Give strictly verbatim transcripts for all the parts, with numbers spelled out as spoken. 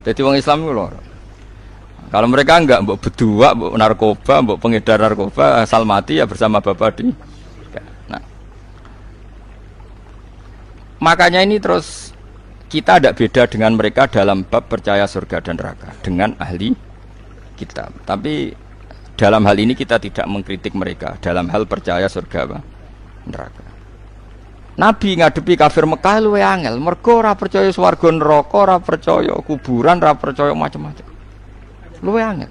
Jadi wong Islam itu lho. Kalau mereka enggak mbok berdua, mbok narkoba, mbok pengedar narkoba, asal mati ya bersama bapak di. Nah, makanya ini terus kita tidak beda dengan mereka dalam bab percaya surga dan neraka dengan ahli kitab. Tapi dalam hal ini kita tidak mengkritik mereka dalam hal percaya surga apa? Neraka. Nabi ngadepi kafir Mekah luwe angel, mergo ora percaya swarga neraka, ora percaya kuburan, ora percaya macam-macam. Luwe angel.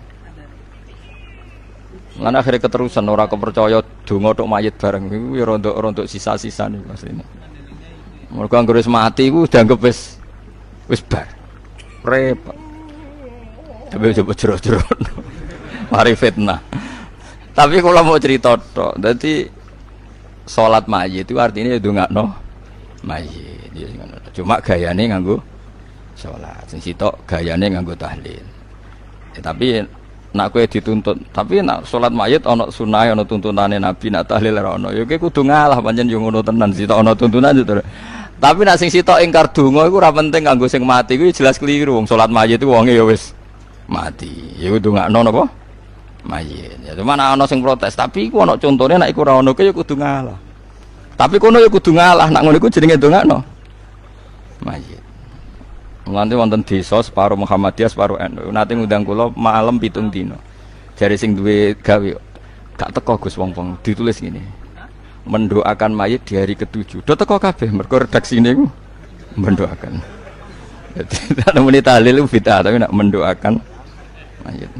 Lan akhire keterusan ora kepercaya donga tok mayit bareng iku ya rontok-rontok sisa-sisa niku asline. Mergo anggere wis mati iku dianggep wis wis bar. Repot. Tapi coba jero-jero. Mari fitnah. Tapi kalau mau cerita tok, dadi salat mayit itu artinya ndongakno mayit. Ya ngono. Cuma gayane nganggo salat. Sing sitok gayane nganggo tahlil. Ya, tapi nak kowe dituntut, tapi nak salat mayit ana sunah, ana tuntunane Nabi, nak tahlil ora ana. Ya kowe kudu ngalah pancen yo ngono tenan, sitok ana tuntunan itu. Tapi nak sing sitok ingkar donga iku ora penting kanggo sing mati iku jelas keliru. Wong salat mayit iku wonge ya wis mati. Ya kudu ngakno napa? Mayit. Ya cuma ana sing protes, tapi iku ana contone nek iku ora ana kowe ya kudu ngalah. Tapi kono ya kudu ngalah, nak ngono iku jenenge ndongakno mayit. Nanti wonten desa separuh Muhammadiyah separuh N U. Nanti ngundang kula malam pitung dino. Jare sing duwe gawe gak teko Gus wong-wong ditulis ngene. Mendoakan mayit di hari ketujuh. Do teko kabeh mergo redaksine iku mendoakan. Dadi ana muni tahlil bid'ah tapi nak mendoakan mayit.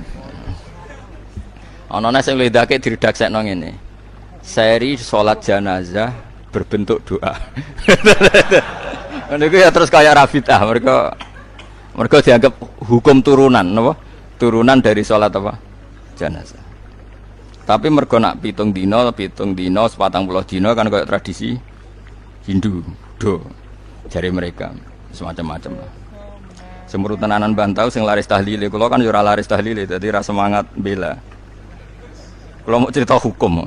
Ana nek sing lidake diredaksekno ngene. Seri salat jenazah berbentuk doa. Niku ya terus kaya rafidah, mereka mereka dianggap hukum turunan, apa? Turunan dari sholat apa? Jenazah. Tapi mereka nak pitung dino, pitung dino, sepatang puluh dino kan kaya tradisi Hindu, do, jari mereka semacam-macam lah. Semurut tenanan bantau, sing laris tahlili, kalau kan jurah laris tahlili, jadi rasa semangat bela. Kalau mau cerita hukum,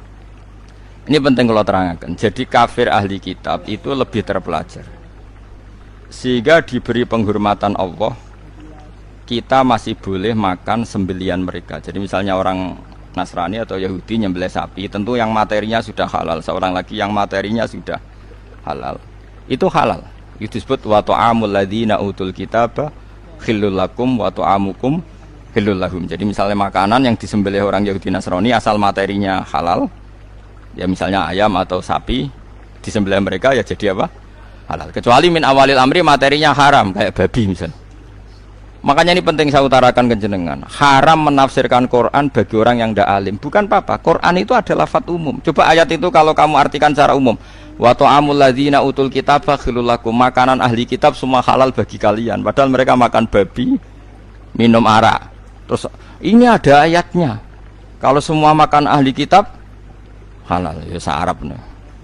ini penting kalau terangkan. Jadi kafir ahli kitab itu lebih terpelajar. Sehingga diberi penghormatan Allah, kita masih boleh makan sembelian mereka. Jadi misalnya orang Nasrani atau Yahudi nyembelih sapi, tentu yang materinya sudah halal. Seorang lagi yang materinya sudah halal, itu halal. Itu disebut wa ta'amul ladzina utul kitaba khillul lakum wa ta'amukum khillul lahum. Jadi misalnya makanan yang disembelih orang Yahudi Nasrani asal materinya halal, ya misalnya ayam atau sapi disembelih mereka ya jadi apa? Halal. Kecuali min awalil amri materinya haram kayak babi misalnya. Makanya ini penting saya utarakan ke jenengan. Haram menafsirkan Quran bagi orang yang tidak alim. Bukan apa-apa. Quran itu adalah lafaz umum. Coba ayat itu kalau kamu artikan secara umum. Wa ta'amul ladzina utul kitaba khilul lakum. Makanan ahli kitab semua halal bagi kalian. Padahal mereka makan babi, minum arak. Terus ini ada ayatnya. Kalau semua makan ahli kitab halal, ya se-Arab nih.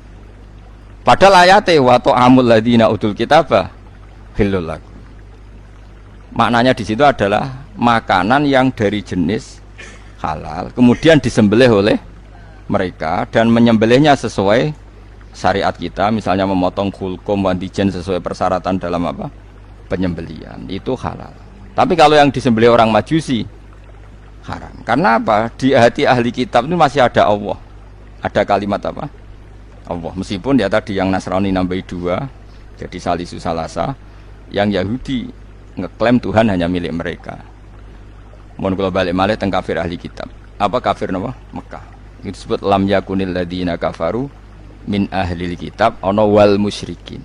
Padahal ayatnya wa ta'amul ladzina utul kitaba khillul lakum. Maknanya di situ adalah makanan yang dari jenis halal, kemudian disembelih oleh mereka dan menyembelihnya sesuai syariat kita, misalnya memotong kulkum wandijen sesuai persyaratan dalam apa? Penyembelihan. Itu halal. Tapi kalau yang disembelih orang Majusi haram. Karena apa? Di hati ahli kitab itu masih ada Allah. Ada kalimat apa? Allah. Meskipun ya tadi yang Nasrani nambahi dua, jadi salisu salasa, yang Yahudi ngeklaim Tuhan hanya milik mereka. Mohon kalau balik malih teng kafir ahli kitab. Apa kafir nama? Mekah. Itu disebut lam yakunil ladina kafaru min ahlil kitab ono wal musyrikin.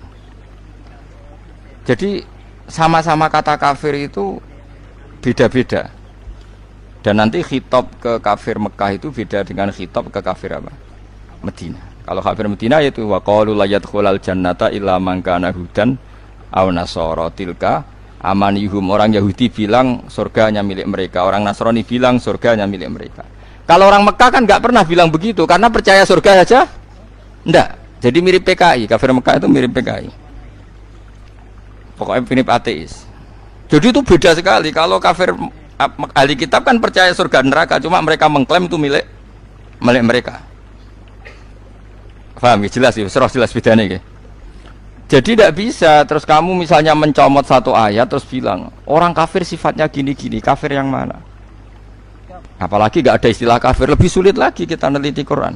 Jadi sama-sama kata kafir itu beda-beda. Dan nanti khitab ke kafir Mekah itu beda dengan khitab ke kafir apa? Medina. Kalau kafir Medina yaitu wa qalu la yadkhulal jannata illa man kana hudan aw nasara tilka amanihum. Orang Yahudi bilang surga hanya milik mereka, orang Nasrani bilang surga hanya milik mereka. Kalau orang Mekah kan enggak pernah bilang begitu karena percaya surga saja enggak. Jadi mirip P K I, kafir Mekah itu mirip P K I. Pokoknya mirip ateis. Jadi itu beda sekali. Kalau kafir ahli kitab kan percaya surga neraka, cuma mereka mengklaim itu milik milik mereka. Paham ya? Jelas ya, serah jelas bedanya ya. Jadi tidak bisa terus kamu misalnya mencomot satu ayat terus bilang orang kafir sifatnya gini-gini, kafir yang mana? Apalagi nggak ada istilah kafir, lebih sulit lagi kita neliti Quran.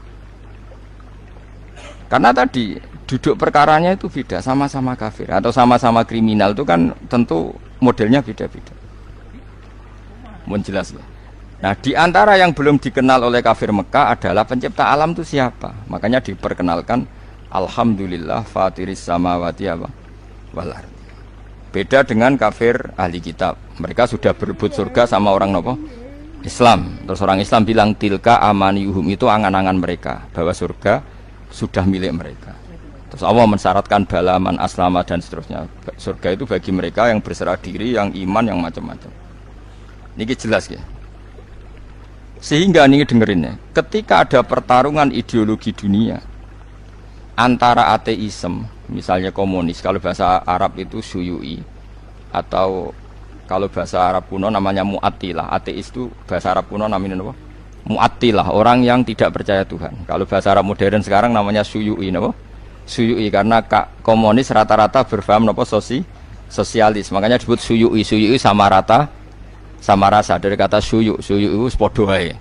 Karena tadi duduk perkaranya itu beda, sama-sama kafir atau sama-sama kriminal itu kan tentu modelnya beda-beda. Mau jelas ya. Nah, di antara yang belum dikenal oleh kafir Mekah adalah pencipta alam itu siapa? Makanya diperkenalkan Alhamdulillah fatiris samawati wal ardi. Beda dengan kafir ahli kitab. Mereka sudah berebut surga sama orang nopo? Islam. Terus orang Islam bilang tilka amaniyuhum, itu angan-angan mereka bahwa surga sudah milik mereka. Terus Allah mensyaratkan balaman aslama dan seterusnya. Surga itu bagi mereka yang berserah diri, yang iman, yang macam-macam. Ini jelas ya. Sehingga ini dengerin ya, ketika ada pertarungan ideologi dunia antara ateisme, misalnya komunis, kalau bahasa Arab itu syuyu'i, atau kalau bahasa Arab kuno namanya mu'attilah. Ateis itu bahasa Arab kuno namanya apa? Mu'attilah, orang yang tidak percaya Tuhan. Kalau bahasa Arab modern sekarang namanya syuyu'i, apa? Syuyu'i, karena komunis rata-rata berfaham apa? Sosi, sosialis, makanya disebut syuyu'i. Syuyu'i sama rata, sama rasa, dari kata syuyu, syuyu'i itu podo wae.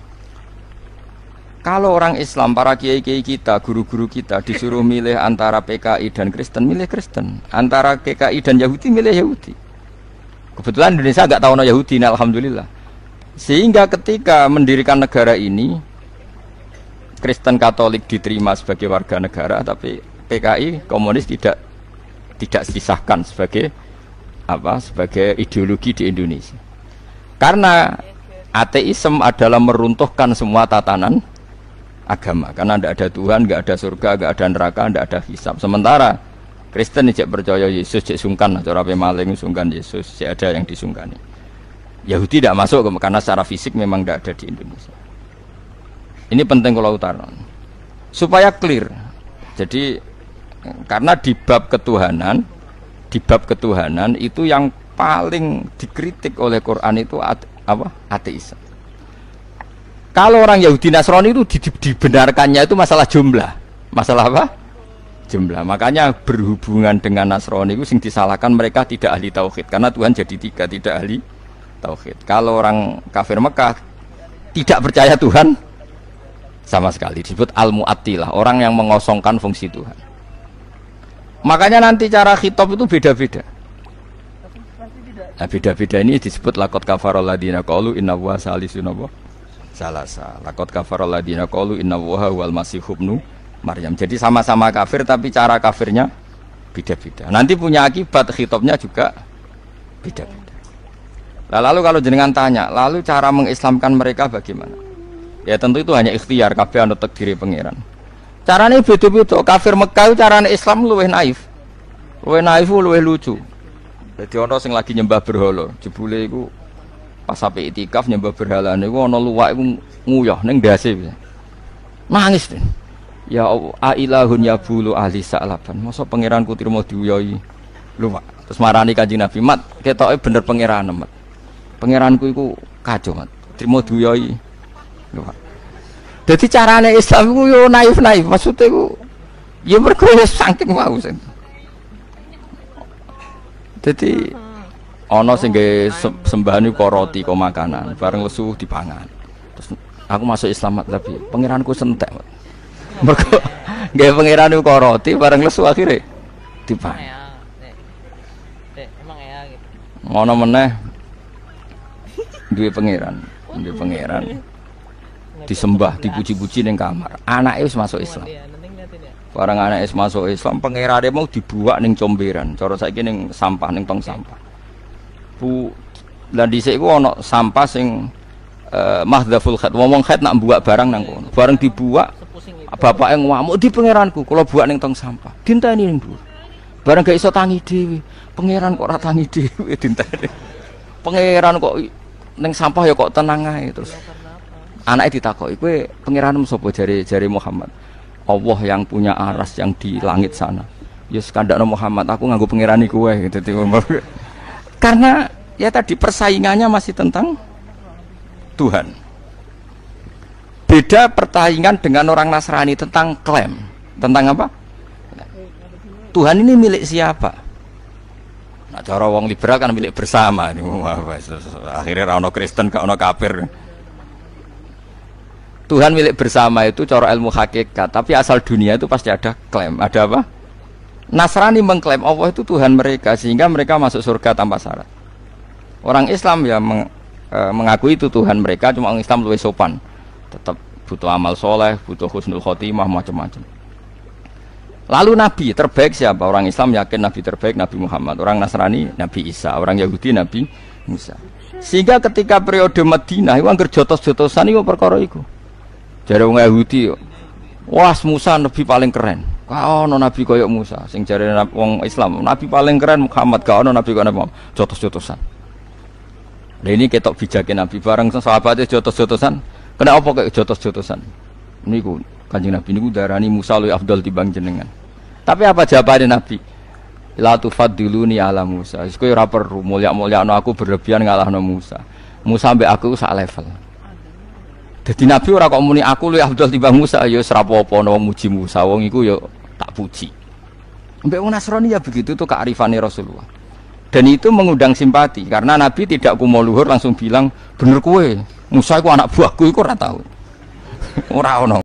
Kalau orang Islam, para kiai-kiai kita, guru-guru kita disuruh milih antara P K I dan Kristen, milih Kristen. Antara P K I dan Yahudi, milih Yahudi. Kebetulan Indonesia agak tahu no Yahudi, nah, alhamdulillah. Sehingga ketika mendirikan negara ini, Kristen Katolik diterima sebagai warga negara, tapi P K I komunis tidak tidak disahkan sebagai apa? Sebagai ideologi di Indonesia. Karena ateisme adalah meruntuhkan semua tatanan agama, karena tidak ada Tuhan, tidak ada surga, tidak ada neraka, tidak ada hisab. Sementara Kristen tidak percaya Yesus, cek sungkan, cara pemaling sungkan Yesus, cek ada yang disungkani. Yahudi tidak masuk karena secara fisik memang tidak ada di Indonesia. Ini penting kalau utara supaya clear. Jadi karena di bab ketuhanan, di bab ketuhanan itu yang paling dikritik oleh Quran itu ate, apa? Ateisme. Kalau orang Yahudi Nasrani itu dibenarkannya itu masalah jumlah. Masalah apa? Jumlah. Makanya berhubungan dengan Nasrani itu sing disalahkan mereka tidak ahli tauhid. Karena Tuhan jadi tiga, tidak ahli tauhid. Kalau orang kafir Mekah tidak percaya Tuhan sama sekali, disebut al-mu'attilah, orang yang mengosongkan fungsi Tuhan. Makanya nanti cara khitab itu beda-beda. Nah, beda-beda ini disebut laqad kafarul ladina qalu inna huwa salisun salasa. Laqad kafarul ladina qalu inna huwa wal masihub ibnu Maryam. Jadi sama-sama kafir tapi cara kafirnya beda-beda. Nanti punya akibat khitabnya juga beda-beda. Nah, lalu kalau jenengan tanya, lalu cara mengislamkan mereka bagaimana? Ya tentu itu hanya ikhtiar, kabeh anut takdire pangeran. Carane beda-beda. Kafir Mekah carane Islam luwih naif. Luwih naif luwih lucu. Jadi ono sing lagi nyembah berhala, jebule iku pas sampai itikaf nyembah berhala niku ana luwak iku nguyah ning ndase. Nangis ten. Ya ailahun ya bulu ahli sa'laban. Masa pangeranku trimo diuyahi luwak. Terus marani Kanjeng Nabi, "Mat, ketoke bener pangeran, Mat. Pangeranku iku kacau, Mat. Trimo diuyahi luwak." Dadi carane Islam iku yo naif-naif, maksude iku ya mergo saking mau sen. Jadi ana sing nggih sembahan iku roti kok makanan, bareng lesu dipangan. Terus aku masuk Islam tapi pangeranku sentek. Mergo nggih pangeran iku roti bareng lesu akhire dipangan. Emang ya gitu. Ngono meneh duwe pangeran, duwe pangeran. Disembah, dipuji-puji ning kamar. Anake wis masuk Islam. Barang anake wis masuk Islam, pangerane mau dibuak ning comberan. Cara saiki ning sampah ning tong sampah. Bu lan dhisik iku ana sampah sing uh, mahdhaful khat. Wong khat nak buak barang nang kono. Bareng dibuak bapake ngamuk di pangeranku, kula buak ning tong sampah. Dinteni ning dhuwur. Bareng gak iso tangi dhewe. Pangeran kok ora tangi dhewe dinteni. Pangeran kok ning sampah ya kok tenang ae terus. Anaknya ditakoki, kowe pangeranmu sapa? Jari jari Muhammad. Allah yang punya aras yang di langit sana. Ya sekandakno Muhammad, aku nganggo pangerani kowe gitu. Karena ya tadi persaingannya masih tentang Tuhan. Beda persaingan dengan orang Nasrani tentang klaim. Tentang apa? Tuhan ini milik siapa? Nah, cara wong liberal kan milik bersama. Akhirnya ra ono Kristen, gak ono kafir. Tuhan milik bersama itu cara ilmu hakikat, tapi asal dunia itu pasti ada klaim. Ada apa? Nasrani mengklaim Allah itu Tuhan mereka, sehingga mereka masuk surga tanpa syarat. Orang Islam ya meng, e, mengakui itu Tuhan mereka, cuma orang Islam lebih sopan. Tetap butuh amal soleh, butuh husnul khotimah, macam-macam. Lalu Nabi terbaik siapa? Orang Islam yakin Nabi terbaik Nabi Muhammad. Orang Nasrani Nabi Isa. Orang Yahudi Nabi Musa. Sehingga ketika periode Madinah itu anggar jotos-jotosan itu perkara itu. Jare wong Yahudi, wah Musa Nabi paling keren. Kau no Nabi koyok Musa. Sing jare wong Islam Nabi paling keren Muhammad. Kau no Nabi koyok Muhammad. Jotos-jotosan. Nah ini ketok bijakin Nabi bareng sahabatnya jotos-jotosan. Kena apa kayak jotos-jotosan? Niku Kanjeng Nabi niku darani Musa luwih afdal timbang jenengan. Tapi apa jawabannya Nabi? La tufaddiluni ala Musa. Wis kowe ora perlu mulya-mulyakno aku berlebihan ngalahno Musa. Musa mbek aku sak level. Dadi Nabi ora kok muni aku luwih afdal timbang Musa, ya wis ora apa-apa wong muji Musa, wong iku ya tak puji. Mbek wong Nasrani ya begitu tuh kearifane Rasulullah. Dan itu mengundang simpati karena Nabi tidak kumo luhur langsung bilang bener kowe Musa iku anak buahku iku ora tau. Ora ono.